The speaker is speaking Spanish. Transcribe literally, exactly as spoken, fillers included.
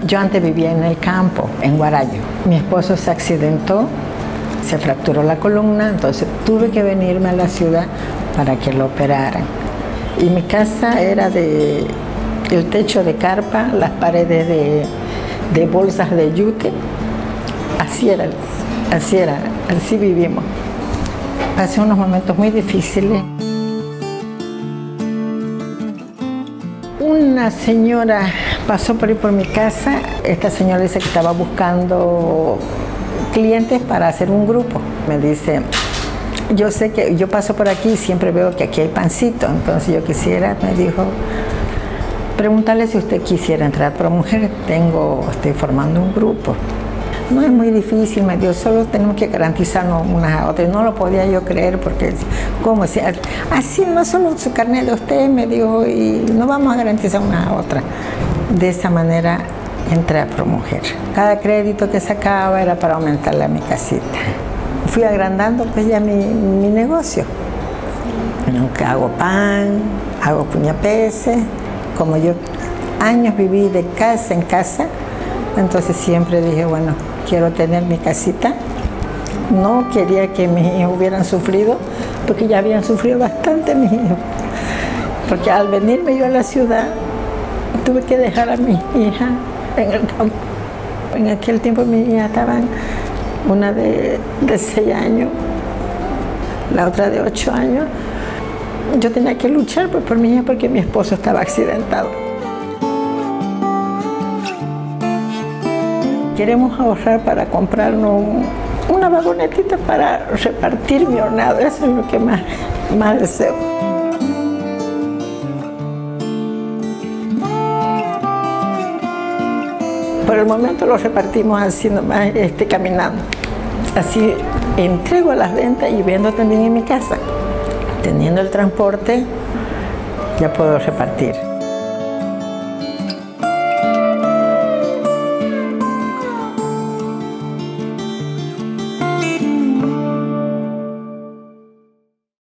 Yo antes vivía en el campo, en Guarayo. Mi esposo se accidentó, se fracturó la columna, entonces tuve que venirme a la ciudad para que lo operaran. Y mi casa era de el techo de carpa, las paredes de, de bolsas de yute. Así era, así era, así vivimos. Pasé unos momentos muy difíciles. Una señora pasó por ahí por mi casa. Esta señora dice que estaba buscando clientes para hacer un grupo. Me dice, yo sé que yo paso por aquí y siempre veo que aquí hay pancito, entonces yo quisiera, me dijo, preguntarle si usted quisiera entrar por mujer. Tengo, estoy formando un grupo. No es muy difícil, me dijo, solo tenemos que garantizarnos unas a otras. No lo podía yo creer porque, ¿cómo? Si, así no solo su carnet de usted, me dijo, y no vamos a garantizar unas a otras. De esa manera entré a Promujer. Cada crédito que sacaba era para aumentarle a mi casita. Fui agrandando pues ya mi, mi negocio. Hago pan, hago puñapeces. Como yo años viví de casa en casa, entonces siempre dije, bueno, quiero tener mi casita. No quería que mis hijos hubieran sufrido, porque ya habían sufrido bastante mis hijos. Porque al venirme yo a la ciudad, tuve que dejar a mis hijas en el campo. En aquel tiempo mis hijas estaban, una de, de seis años, la otra de ocho años. Yo tenía que luchar pues, por mi hija porque mi esposo estaba accidentado. Queremos ahorrar para comprarnos una vagonetita para repartir mi hornado. Eso es lo que más, más deseo. Por el momento lo repartimos así nomás, este, caminando. Así entrego a las ventas y vendo también en mi casa. Teniendo el transporte, ya puedo repartir.